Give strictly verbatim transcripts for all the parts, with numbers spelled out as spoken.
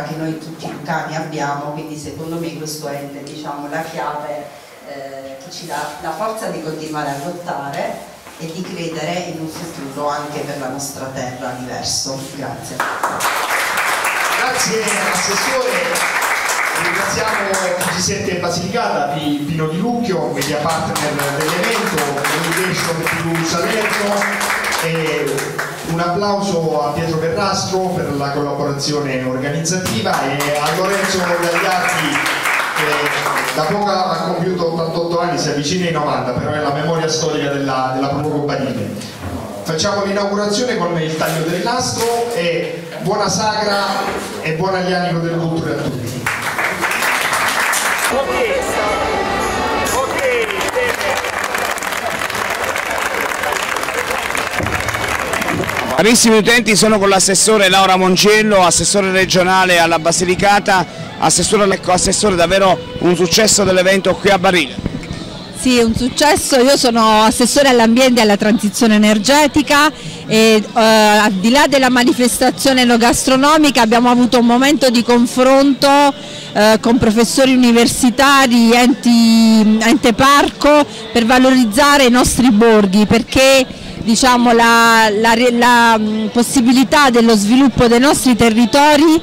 che noi tutti lucani abbiamo, quindi secondo me questo è, diciamo, la chiave eh, che ci dà la forza di continuare a lottare e di credere in un futuro anche per la nostra terra diverso. Grazie. Grazie Assessore. Ringraziamo P G sette Basilicata di Pino di Lucchio, media partner dell'evento, Communication più Salerno, e un applauso a Pietro Verrastro per la collaborazione organizzativa e a Lorenzo Gagliardi che da poco ha compiuto ottantotto anni, si avvicina ai novanta, però è la memoria storica della, della Provoco Barile. Facciamo l'inaugurazione con il taglio del nastro e buona sagra e buon aglianico delle culture a tutti. Carissimi utenti, sono con l'assessore Laura Mongello, assessore regionale alla Basilicata. Assessore, ecco, assessore, davvero un successo dell'evento qui a Barile. Sì, un successo. Io sono assessore all'ambiente e alla transizione energetica e eh, al di là della manifestazione enogastronomica abbiamo avuto un momento di confronto eh, con professori universitari, enti, ente parco, per valorizzare i nostri borghi, perché diciamo, la, la, la possibilità dello sviluppo dei nostri territori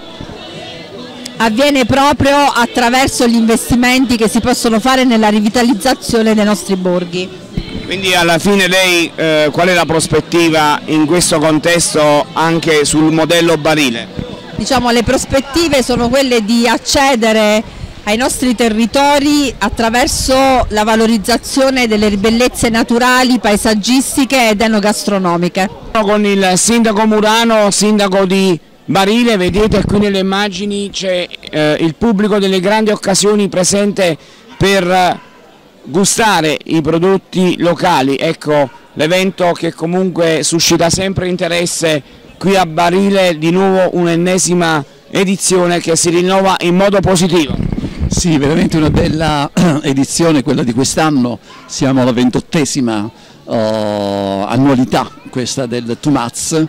avviene proprio attraverso gli investimenti che si possono fare nella rivitalizzazione dei nostri borghi. Quindi alla fine lei eh, qual è la prospettiva in questo contesto anche sul modello Barile? Diciamo, le prospettive sono quelle di accedere ai nostri territori attraverso la valorizzazione delle bellezze naturali, paesaggistiche ed enogastronomiche. Con il sindaco Murano, sindaco di Barile, vedete qui nelle immagini c'è eh, il pubblico delle grandi occasioni presente per eh, gustare i prodotti locali. Ecco l'evento che comunque suscita sempre interesse qui a Barile, di nuovo un'ennesima edizione che si rinnova in modo positivo. Sì, veramente una bella edizione quella di quest'anno, siamo alla ventottesima uh, annualità questa del Tumaz.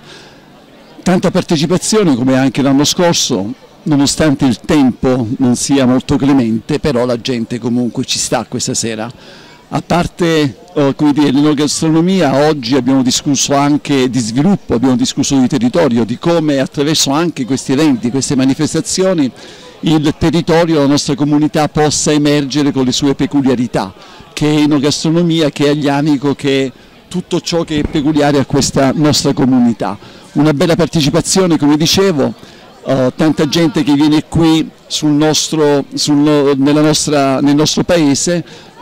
Tanta partecipazione come anche l'anno scorso, nonostante il tempo non sia molto clemente, però la gente comunque ci sta questa sera. A parte uh, l'enogastronomia, oggi abbiamo discusso anche di sviluppo, abbiamo discusso di territorio, di come attraverso anche questi eventi, queste manifestazioni, il territorio, la nostra comunità possa emergere con le sue peculiarità, che è enogastronomia, che è aglianico, che è tutto ciò che è peculiare a questa nostra comunità. Una bella partecipazione, come dicevo, uh, tanta gente che viene qui sul nostro, sul, nella nostra, nel nostro paese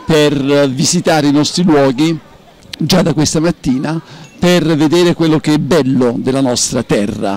per visitare i nostri luoghi già da questa mattina, per vedere quello che è bello della nostra terra,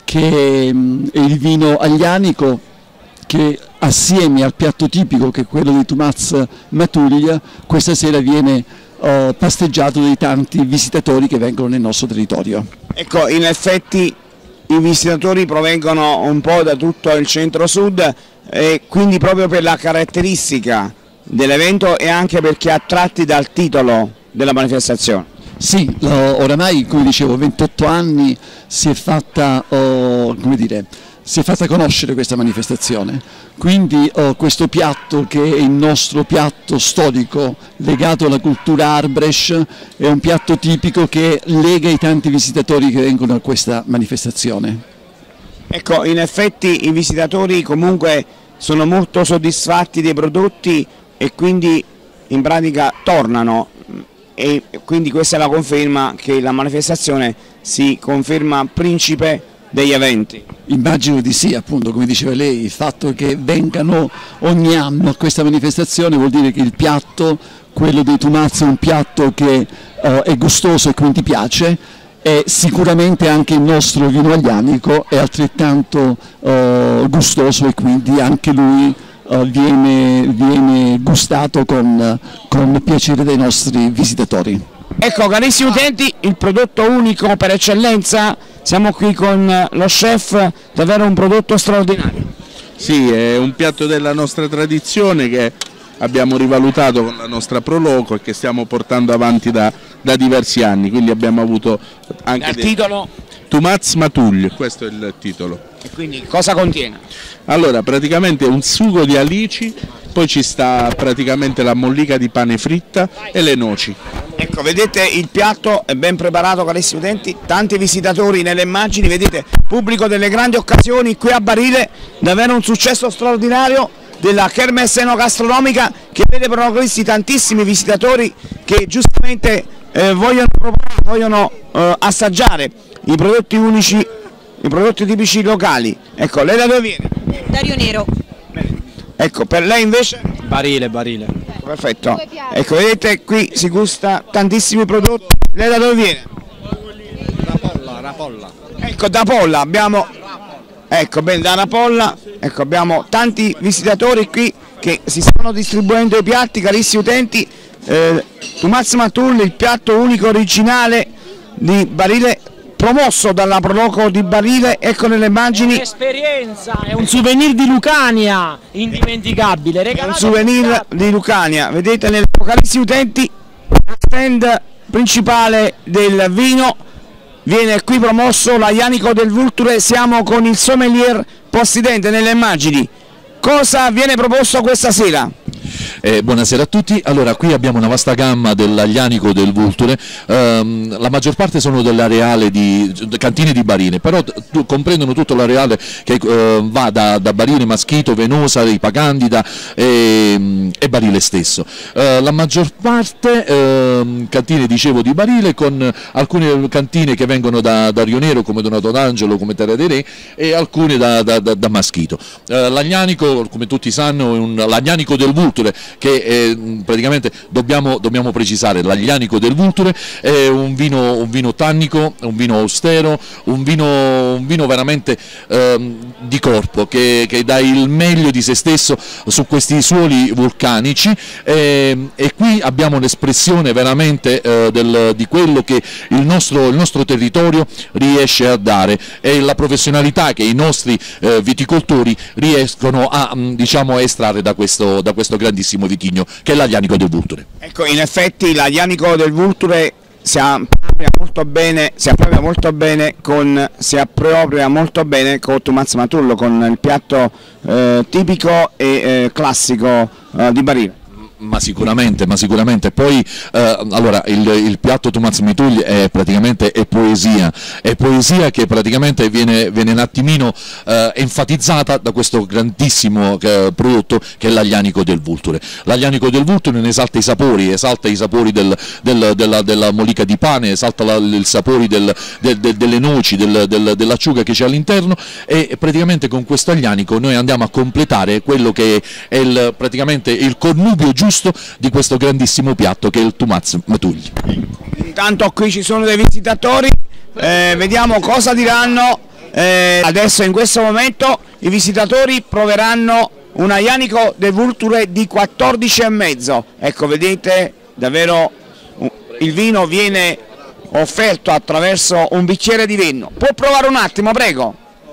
che è il vino aglianico, che assieme al piatto tipico che è quello di Tumaz Matuglia questa sera viene uh, pasteggiato dai tanti visitatori che vengono nel nostro territorio. Ecco, in effetti i visitatori provengono un po' da tutto il centro-sud e quindi proprio per la caratteristica dell'evento e anche perché attratti dal titolo della manifestazione. Sì, oramai, come dicevo, ventotto anni si è fatta, oh, come dire, si è fatta conoscere questa manifestazione, quindi oh, questo piatto, che è il nostro piatto storico legato alla cultura Arbresh, è un piatto tipico che lega i tanti visitatori che vengono a questa manifestazione. Ecco, in effetti i visitatori comunque sono molto soddisfatti dei prodotti e quindi in pratica tornano, e quindi questa è la conferma che la manifestazione si conferma principe degli eventi. Immagino di sì, appunto, come diceva lei, il fatto che vengano ogni anno a questa manifestazione vuol dire che il piatto, quello dei Tumaz, è un piatto che uh, è gustoso e quindi piace, e sicuramente anche il nostro vino aglianico è altrettanto uh, gustoso e quindi anche lui uh, viene, viene gustato con, con piacere dai nostri visitatori. Ecco, carissimi utenti, il prodotto unico per eccellenza, siamo qui con lo chef, davvero un prodotto straordinario. Sì, è un piatto della nostra tradizione che abbiamo rivalutato con la nostra Proloco e che stiamo portando avanti da, da diversi anni, quindi abbiamo avuto anche dal dei... titolo? Tumaz Matuglia, questo è il titolo. E quindi cosa contiene? Allora, praticamente è un sugo di alici, poi ci sta praticamente la mollica di pane fritta e le noci. Ecco, vedete il piatto è ben preparato, carissimi utenti, tanti visitatori nelle immagini, vedete, pubblico delle grandi occasioni qui a Barile, davvero un successo straordinario della kermesse enogastronomica che vede protagonisti tantissimi visitatori che giustamente eh, vogliono, vogliono eh, assaggiare i prodotti unici, i prodotti tipici locali. Ecco, lei da dove viene? Da Rio Nero. Ecco, per lei invece? Barile, Barile. Perfetto. Ecco, vedete qui si gusta tantissimi prodotti. Lei da dove viene? Rapolla, Rapolla. Ecco, da Polla abbiamo, ecco, bene, da Rapolla, ecco, abbiamo tanti visitatori qui che si stanno distribuendo i piatti, carissimi utenti. Eh, Tumaz Matuglia, il piatto unico originale di Barile, promosso dalla Proloco di Barile, ecco nelle immagini. Un'esperienza, è un souvenir di Lucania, indimenticabile. È un souvenir di Lucania, vedete nel carissimi utenti, lo stand principale del vino viene qui promosso l'Aianico del Vulture, siamo con il sommelier possidente nelle immagini. Cosa viene proposto questa sera? Eh, buonasera a tutti, allora qui abbiamo una vasta gamma dell'Aglianico del Vulture, ehm, la maggior parte sono dell'areale di cantine di Barile, però comprendono tutto l'areale che eh, va da, da Barile, Maschito, Venosa, Ripa Candida e, e Barile stesso. Eh, la maggior parte eh, cantine, dicevo, di Barile, con alcune cantine che vengono da, da Rio Nero come Donato d'Angelo, come Terra dei Re, e alcune da, da, da, da Maschito. Eh, L'Aglianico, come tutti sanno, è un, l'Aglianico del Vulture, che eh, praticamente dobbiamo, dobbiamo precisare, l'Aglianico del Vulture è un vino, un vino tannico, un vino austero, un vino, un vino veramente eh, di corpo, che, che dà il meglio di se stesso su questi suoli vulcanici, eh, e qui abbiamo l'espressione veramente eh, del, di quello che il nostro, il nostro territorio riesce a dare, e la professionalità che i nostri eh, viticoltori riescono a, diciamo, a estrarre da questo, da questo grandissimo vitigno che è l'Aglianico del Vulture. Ecco, in effetti l'Aglianico del Vulture si appropria molto bene, si appropria molto bene con, si appropria molto bene con Tumaz Matuglia, con il piatto eh, tipico e eh, classico eh, di Barile. Ma sicuramente, ma sicuramente. Poi eh, allora il, il piatto Tumaz Matuglia è praticamente è poesia, è poesia che praticamente viene, viene un attimino eh, enfatizzata da questo grandissimo eh, prodotto che è l'Aglianico del Vulture. L'Aglianico del Vulture ne esalta i sapori, esalta i sapori del, del, della, della mollica di pane, esalta la, il sapori del, del, del, delle noci, del, del, dell'acciuga che c'è all'interno, e praticamente con questo Aglianico noi andiamo a completare quello che è il, praticamente il connubio giusto di questo grandissimo piatto che è il Tumaz Matuglia. Intanto qui ci sono dei visitatori, eh, vediamo cosa diranno. Eh, adesso in questo momento i visitatori proveranno un Aglianico del Vulture di quattordici e mezzo. Ecco, vedete, davvero il vino viene offerto attraverso un bicchiere di vino. Può provare un attimo, prego?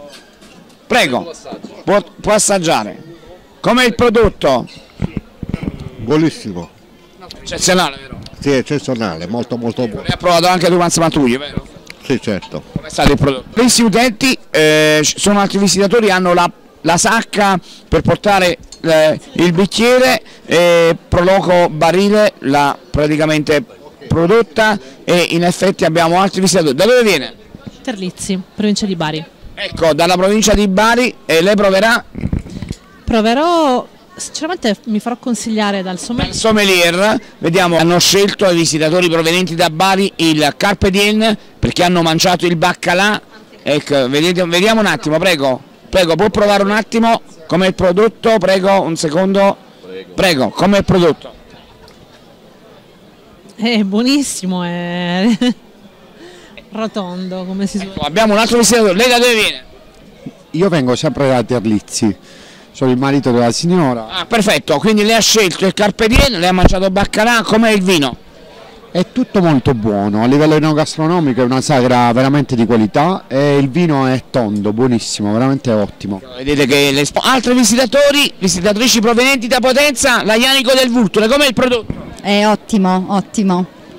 Prego, può, può assaggiare. Com'è il prodotto? Buonissimo. Eccezionale, vero? Sì, eccezionale, molto molto buono. Lei ha provato anche Tumaz Matuglia, vero? Sì, certo. Come è stato il prodotto? Questi utenti, eh, sono altri visitatori, hanno la, la sacca per portare eh, il bicchiere, eh, Proloco Barile l'ha praticamente prodotta, e in effetti abbiamo altri visitatori. Da dove viene? Terlizzi, provincia di Bari. Ecco, dalla provincia di Bari, e lei proverà? Proverò, sinceramente mi farò consigliare dal sommelier. Dal sommelier, vediamo, hanno scelto i visitatori provenienti da Bari il Carpe Diem perché hanno mangiato il baccalà. Ecco, vedete, vediamo un attimo, prego, prego, può provare un attimo com'è il prodotto, prego, un secondo, prego, com'è il prodotto? È buonissimo, è rotondo, come si suol dire. Ecco, abbiamo un altro visitatore, lei da dove viene? Io vengo sempre da Terlizzi, sono il marito della signora. Ah, perfetto, quindi lei ha scelto il Carpe Diem, lei ha mangiato baccalà, com'è il vino? È tutto molto buono, a livello enogastronomico è una sagra veramente di qualità e il vino è tondo, buonissimo, veramente ottimo. Vedete che le altri visitatori, visitatrici provenienti da Potenza, l'Aglianico del Vulture, com'è il prodotto? È ottimo, ottimo.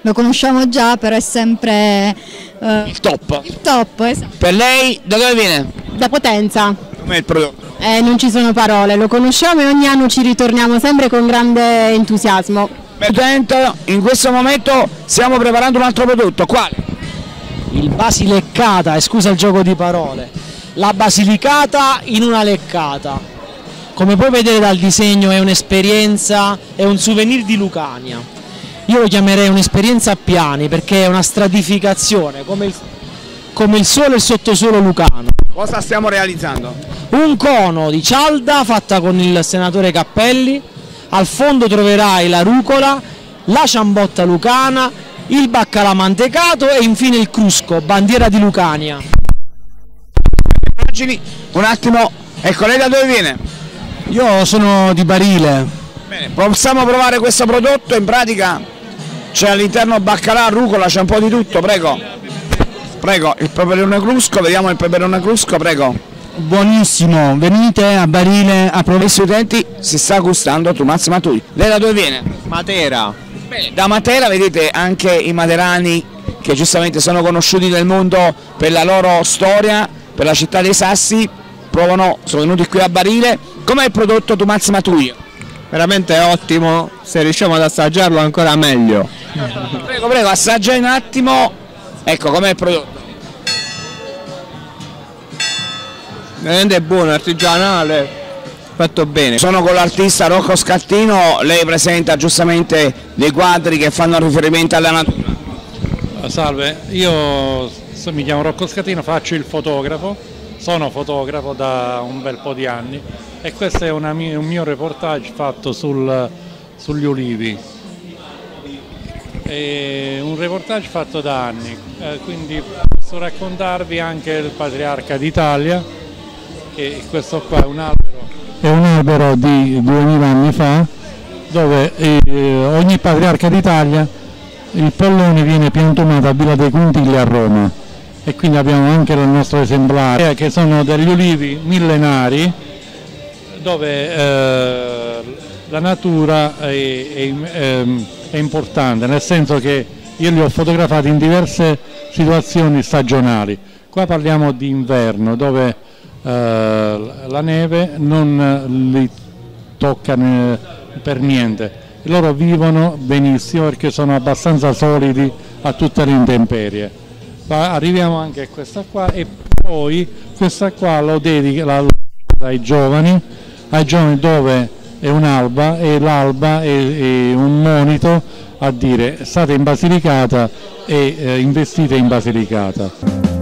Lo conosciamo già, però è sempre eh, il top. Il top, esatto. Per lei da dove viene? Da Potenza. Com'è il prodotto? Eh, non ci sono parole, lo conosciamo e ogni anno ci ritorniamo sempre con grande entusiasmo. Attento, in questo momento stiamo preparando un altro prodotto, quale? Il basileccata, e scusa il gioco di parole, la basilicata in una leccata. Come puoi vedere dal disegno è un'esperienza, è un souvenir di Lucania. Io lo chiamerei un'esperienza a piani perché è una stratificazione, come il, come il suolo e il sottosuolo lucano. Cosa stiamo realizzando? Un cono di cialda fatta con il senatore Cappelli, al fondo troverai la rucola, la ciambotta lucana, il baccalà mantecato e infine il crusco, bandiera di Lucania. Immagini, un attimo, ecco, lei da dove viene? Io sono di Barile. Bene, possiamo provare questo prodotto, in pratica c'è all'interno baccalà, rucola, c'è un po' di tutto, prego. Prego, il peperone crusco, vediamo il peperone crusco, prego. Buonissimo, venite a Barile a provare. Gli studenti si sta gustando Tumaz Maturi. Lei da dove viene? Matera. Bene, da Matera vedete anche i materani che giustamente sono conosciuti nel mondo per la loro storia, per la città dei Sassi, provano, sono venuti qui a Barile. Com'è il prodotto Tumaz Maturi? Veramente ottimo, se riusciamo ad assaggiarlo ancora meglio. Prego, prego, assaggia un attimo. Ecco, com'è il prodotto? Veramente buono, artigianale, fatto bene. Sono con l'artista Rocco Scattino, lei presenta giustamente dei quadri che fanno riferimento alla natura. Salve, io mi chiamo Rocco Scattino, faccio il fotografo, sono fotografo da un bel po' di anni e questo è una mia, un mio reportage fatto sul, sugli ulivi. È un reportage fatto da anni, eh, quindi posso raccontarvi anche il Patriarca d'Italia. E questo qua è un albero, è un albero di duemila anni fa dove eh, ogni patriarca d'Italia il pollone viene piantumato a Villa dei Quintilli a Roma e quindi abbiamo anche il nostro esemplare eh, che sono degli ulivi millenari dove eh, la natura è, è, è, è importante, nel senso che io li ho fotografati in diverse situazioni stagionali. Qua parliamo di inverno dove Uh, la neve non li tocca per niente, loro vivono benissimo perché sono abbastanza solidi a tutte le intemperie. Ma arriviamo anche a questa qua e poi questa qua lo dedica ai giovani, ai giovani dove è un'alba e l'alba è, è un monito a dire state in Basilicata e eh, investite in Basilicata.